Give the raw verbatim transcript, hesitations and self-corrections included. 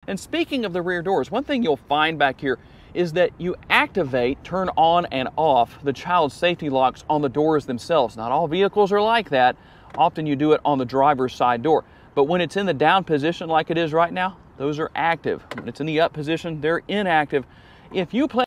And speaking of the rear doors, one thing you'll find back here is that you activate, turn on and off the child safety locks on the doors themselves. Not all vehicles are like that. Often you do it on the driver's side door. But when it's in the down position like it is right now, those are active. When it's in the up position, they're inactive. If you plan